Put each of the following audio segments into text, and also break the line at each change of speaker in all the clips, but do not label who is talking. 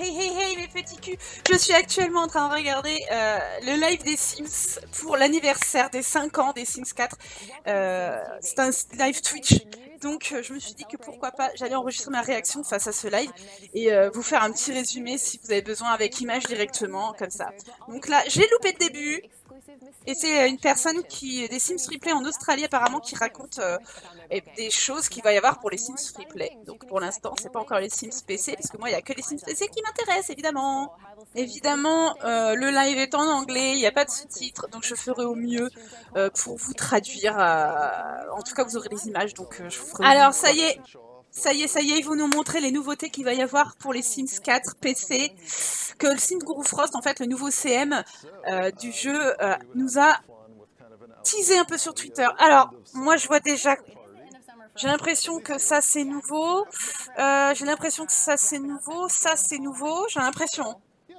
hey mes petits culs. Je suis actuellement en train de regarder le live des Sims pour l'anniversaire des 5 ans des Sims 4. C'est un live Twitch. Donc je me suis dit que pourquoi pas, j'allais enregistrer ma réaction face à ce live et vous faire un petit résumé si vous avez besoin avec image directement, comme ça. Donc là, j'ai loupé le début. Et c'est une personne des Sims Replay en Australie apparemment qui raconte des choses qu'il va y avoir pour les Sims Replay. Donc pour l'instant, c'est pas encore les Sims PC, parce que moi, il n'y a que les Sims PC qui m'intéressent, évidemment. Évidemment, le live est en anglais, il n'y a pas de sous-titres, donc je ferai au mieux pour vous traduire. En tout cas, vous aurez les images, donc je vous ferai. Alors, ça y est. Ça y est, ils vont nous montrer les nouveautés qu'il va y avoir pour les Sims 4 PC, que le Sims Guru Frost, en fait, le nouveau CM du jeu, nous a teasé un peu sur Twitter. Alors, moi, je vois déjà... J'ai l'impression que ça, c'est nouveau. J'ai l'impression que ça, c'est nouveau. Ça, c'est nouveau. J'ai l'impression.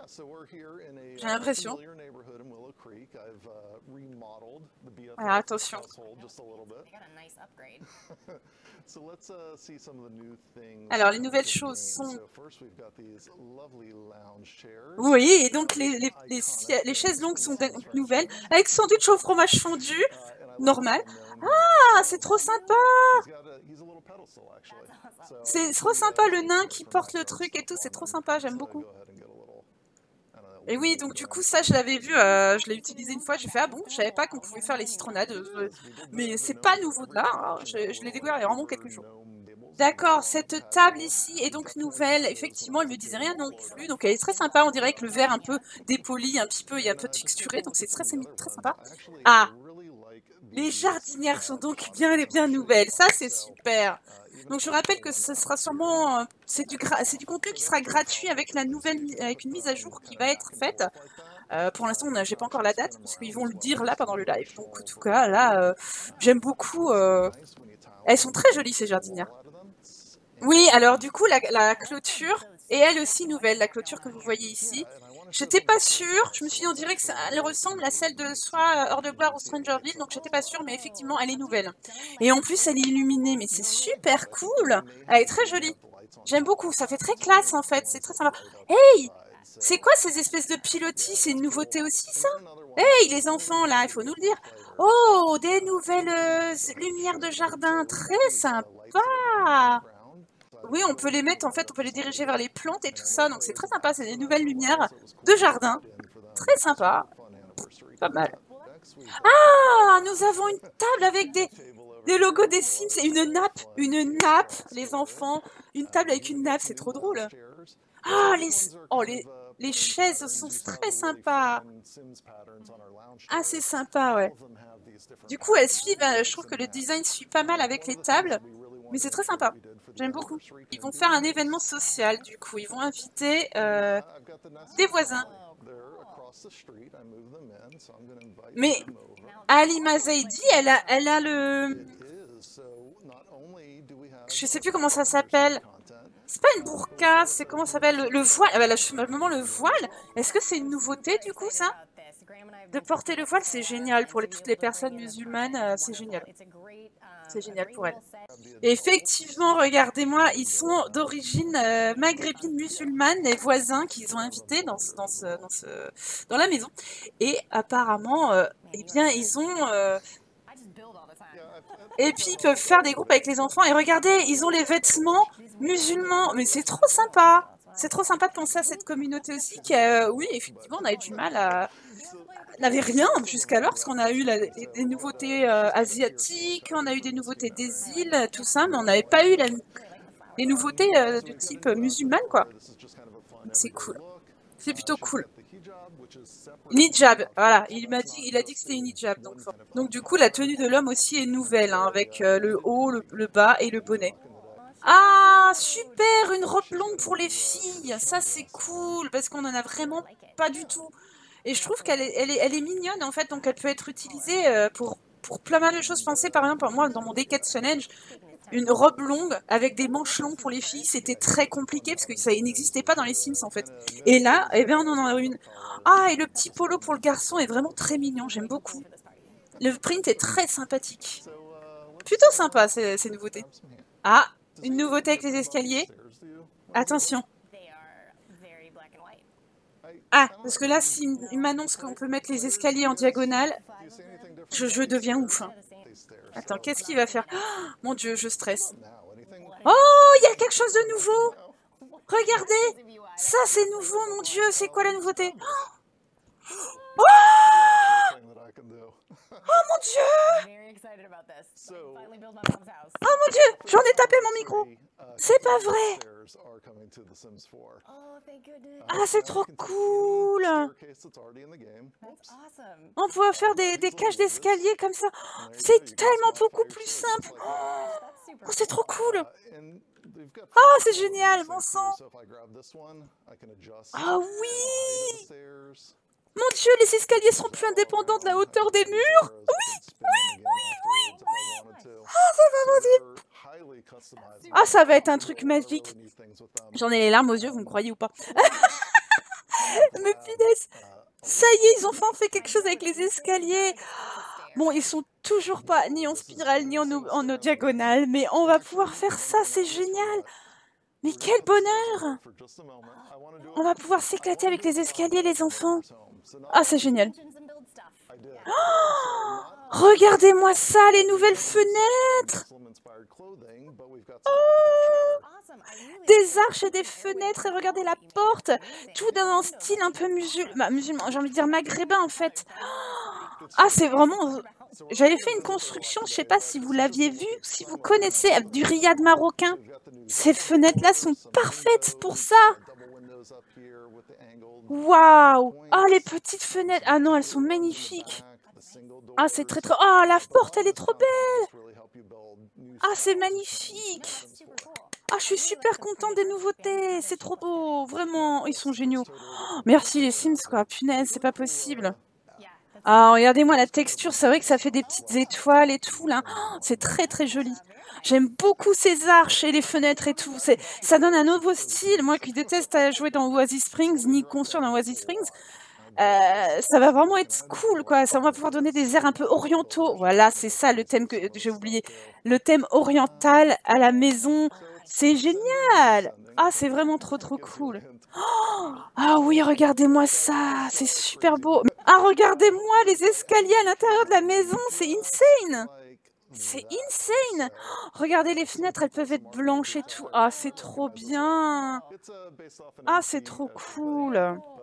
Alors, attention. Alors, les nouvelles choses sont... Oui, et donc les chaises longues sont nouvelles, avec sandwich au fromage fondu, normal. Ah, c'est trop sympa! C'est trop sympa, le nain qui porte le truc et tout, c'est trop sympa, j'aime beaucoup. Et oui, donc du coup, ça, je l'avais vu, je l'ai utilisé une fois, j'ai fait, ah bon, je savais pas qu'on pouvait faire les citronnades, mais c'est pas nouveau de là, hein, je l'ai découvert il y a vraiment quelques jours. D'accord, cette table ici est donc nouvelle, effectivement, elle me disait rien non plus, donc elle est très sympa, on dirait que le verre un peu dépoli, un petit peu, il y a un peu texturé, donc c'est très sympa. Ah, les jardinières sont donc bien nouvelles, ça c'est super. Donc je rappelle que ce sera sûrement, c'est du contenu qui sera gratuit avec avec une mise à jour qui va être faite. Pour l'instant, j'ai pas encore la date, parce qu'ils vont le dire là pendant le live. Donc en tout cas, là, j'aime beaucoup. Elles sont très jolies ces jardinières. Oui, alors du coup, la clôture est elle aussi nouvelle, la clôture que vous voyez ici. J'étais pas sûre, je me suis dit on dirait que elle ressemble à celle de soit Hors de Gloire ou Strangerville, donc j'étais pas sûre, mais effectivement elle est nouvelle. Et en plus elle est illuminée, mais c'est super cool. Elle est très jolie. J'aime beaucoup, ça fait très classe en fait, c'est très sympa. Hey, c'est quoi ces espèces de pilotis? C'est une nouveauté aussi ça? Hey les enfants là, il faut nous le dire. Oh, des nouvelles lumières de jardin, très sympa. Oui, on peut les mettre, en fait, on peut les diriger vers les plantes et tout ça, donc c'est très sympa, c'est des nouvelles lumières de jardin, très sympa, pas mal. Ah, nous avons une table avec des logos des Sims et une nappe, les enfants, une table avec une nappe, c'est trop drôle. Ah, les chaises sont très sympas. Ah, c'est sympa, ouais. Du coup, elles suivent, je trouve que le design suit pas mal avec les tables, mais c'est très sympa. J'aime beaucoup. Ils vont faire un événement social, du coup. Ils vont inviter des voisins. Mais Halima Zaidi, elle a le... Je sais plus comment ça s'appelle. C'est pas une burqa, c'est comment ça s'appelle le voile. Ah bah là, le voile. Est-ce que c'est une nouveauté, du coup, ça? De porter le voile, c'est génial. Pour toutes les personnes musulmanes, c'est génial. C'est génial pour elles. Et effectivement, regardez-moi, ils sont d'origine maghrébine musulmane, les voisins qu'ils ont invités dans la maison. Et apparemment, eh bien, ils ont... Et puis, ils peuvent faire des groupes avec les enfants. Et regardez, ils ont les vêtements musulmans. Mais c'est trop sympa. C'est trop sympa de penser à cette communauté aussi qui, oui, effectivement, on a eu du mal à... On n'avait rien jusqu'alors, parce qu'on a eu des nouveautés asiatiques, on a eu des nouveautés des îles, tout ça, mais on n'avait pas eu les nouveautés du type musulmane, quoi. C'est cool. C'est plutôt cool. Une hijab, voilà, il a dit que c'était une hijab. Donc du coup, la tenue de l'homme aussi est nouvelle, hein, avec le haut, le bas et le bonnet. Ah, super, une robe longue pour les filles. Ça, c'est cool, parce qu'on en a vraiment pas du tout. Et je trouve qu'elle est mignonne, en fait, donc elle peut être utilisée pour plein mal de choses. Je pensais, par exemple, moi, dans mon Decade Challenge, une robe longue avec des manches longues pour les filles, c'était très compliqué, parce que ça n'existait pas dans les Sims, en fait. Et là, eh bien, on en a une. Ah, et le petit polo pour le garçon est vraiment très mignon, j'aime beaucoup. Le print est très sympathique. Plutôt sympa, ces nouveautés. Ah, une nouveauté avec les escaliers. Attention. Ah, parce que là, s'il m'annonce qu'on peut mettre les escaliers en diagonale, je deviens ouf. Hein. Attends, qu'est-ce qu'il va faire? Oh, mon Dieu, je stresse. Oh, il y a quelque chose de nouveau! Regardez! Ça, c'est nouveau, mon Dieu! C'est quoi la nouveauté? Oh! Oh mon Dieu! Oh mon Dieu! J'en ai tapé mon micro! C'est pas vrai! Ah, c'est trop cool! On peut faire des cages d'escalier comme ça. C'est tellement beaucoup plus simple. Oh, c'est trop cool! Oh, c'est génial, bon sang! Ah oui! Mon Dieu, les escaliers seront plus indépendants de la hauteur des murs! Oui! Ah, c'est pas possible! Ah, ça va être un truc magique. J'en ai les larmes aux yeux, vous me croyez ou pas? Mais punaise! Ça y est, ils ont enfin fait quelque chose avec les escaliers! Bon, ils sont toujours pas ni en spirale, ni en diagonale, mais on va pouvoir faire ça, c'est génial! Mais quel bonheur! On va pouvoir s'éclater avec les escaliers, les enfants! Ah, c'est génial! Oh, regardez-moi ça, les nouvelles fenêtres! Oh, des arches et des fenêtres, et regardez la porte! Tout dans un style un peu musulman, j'ai envie de dire maghrébin en fait. Ah, c'est vraiment... J'avais fait une construction, je sais pas si vous l'aviez vu, si vous connaissez, du riad marocain. Ces fenêtres-là sont parfaites pour ça. Waouh! Ah, les petites fenêtres. Ah non, elles sont magnifiques. Ah, c'est très... Oh, la porte, elle est trop belle. Ah, c'est magnifique. Ah, je suis super contente des nouveautés. C'est trop beau. Vraiment, ils sont géniaux. Oh, merci les Sims, quoi. Punaise, c'est pas possible. Ah, regardez-moi la texture. C'est vrai que ça fait des petites étoiles et tout, là. Oh, c'est très, très joli. J'aime beaucoup ces arches et les fenêtres et tout. Ça donne un nouveau style. Moi qui déteste jouer dans Oasis Springs, ni construire dans Oasis Springs, ça va vraiment être cool, quoi. Ça va pouvoir donner des airs un peu orientaux. Voilà, c'est ça le thème que j'ai oublié. Le thème oriental à la maison. C'est génial! Ah, c'est vraiment trop, trop cool. Oh, ah oui, regardez-moi ça. C'est super beau. Ah, regardez-moi les escaliers à l'intérieur de la maison. C'est insane! C'est insane! Regardez les fenêtres, elles peuvent être blanches et tout. Ah, c'est trop bien! Ah, c'est trop cool!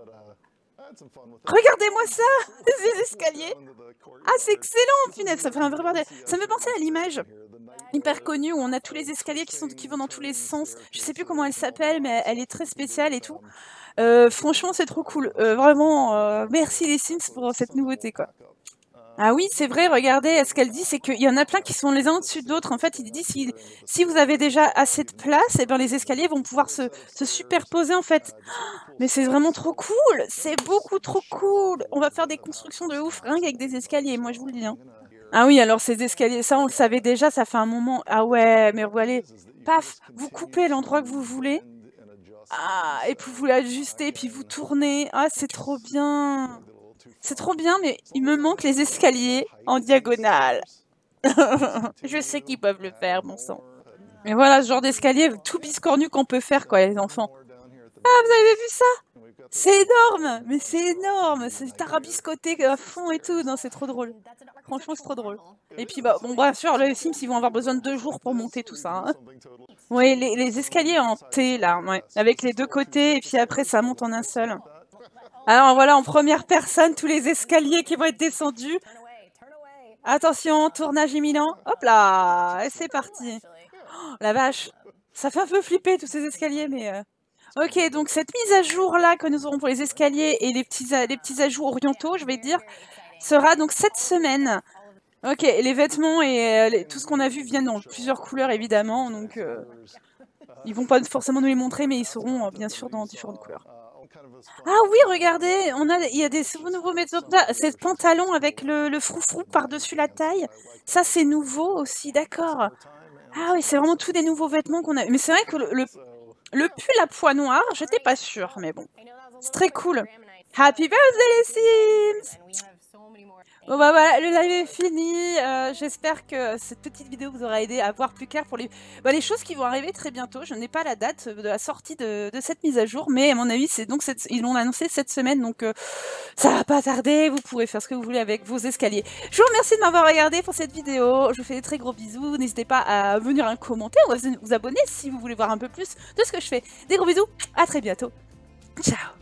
Regardez-moi ça! Ces escaliers! Ah, c'est excellent! Punaise, ça fait un vrai bordel. Ça me fait penser à l'image hyper connue où on a tous les escaliers qui vont dans tous les sens. Je sais plus comment elle s'appelle, mais elle est très spéciale et tout. Franchement, c'est trop cool. Vraiment, merci les Sims pour cette nouveauté, quoi. Ah oui, c'est vrai, regardez, ce qu'elle dit, c'est qu'il y en a plein qui sont les uns au-dessus d'autres. En fait, il dit si vous avez déjà assez de place, et bien les escaliers vont pouvoir se superposer, en fait. Mais c'est vraiment trop cool! C'est beaucoup trop cool! On va faire des constructions de ouf, rien qu'avec des escaliers, moi je vous le dis. Hein. Ah oui, alors ces escaliers, ça on le savait déjà, ça fait un moment. Ah ouais, mais regardez, paf, vous coupez l'endroit que vous voulez. Ah, et puis vous l'ajustez, puis vous tournez. Ah, c'est trop bien! C'est trop bien, mais il me manque les escaliers en diagonale. Je sais qu'ils peuvent le faire, bon sang. Mais voilà, ce genre d'escalier tout biscornu qu'on peut faire, quoi, les enfants. Ah, vous avez vu ça? C'est énorme! Mais c'est énorme! C'est tarabiscoté à fond et tout. Non, c'est trop drôle. Franchement, c'est trop drôle. Et puis, bah, bon, bien sûr, les Sims, ils vont avoir besoin de 2 jours pour monter tout ça. Hein. Oui, les escaliers en T, là, ouais. Avec les deux côtés, et puis après, ça monte en un seul. Alors voilà, en première personne, tous les escaliers qui vont être descendus. Attention, tournage imminent. Hop là, et c'est parti. Oh, la vache, ça fait un peu flipper tous ces escaliers, mais... Ok, donc cette mise à jour là que nous aurons pour les escaliers et les petits ajouts orientaux, je vais dire, sera donc cette semaine. Ok, les vêtements et tout ce qu'on a vu viennent dans plusieurs couleurs évidemment, donc ils vont pas forcément nous les montrer, mais ils seront bien sûr dans différentes couleurs. Ah oui, regardez, il y a des nouveaux ces pantalons avec le froufrou par-dessus la taille. Ça, c'est nouveau aussi, d'accord. Ah oui, c'est vraiment tous des nouveaux vêtements qu'on a. Mais c'est vrai que le pull à pois noirs, j'étais pas sûre, mais bon. C'est très cool. Happy birthday les Sims! Bon bah voilà, le live est fini. J'espère que cette petite vidéo vous aura aidé à voir plus clair pour les choses qui vont arriver très bientôt. Je n'ai pas la date de la sortie de cette mise à jour, mais à mon avis, c'est donc ils l'ont annoncé cette semaine, donc ça va pas tarder. Vous pourrez faire ce que vous voulez avec vos escaliers. Je vous remercie de m'avoir regardé pour cette vidéo. Je vous fais des très gros bisous. N'hésitez pas à venir un commentaire ou à vous abonner si vous voulez voir un peu plus de ce que je fais. Des gros bisous, à très bientôt. Ciao.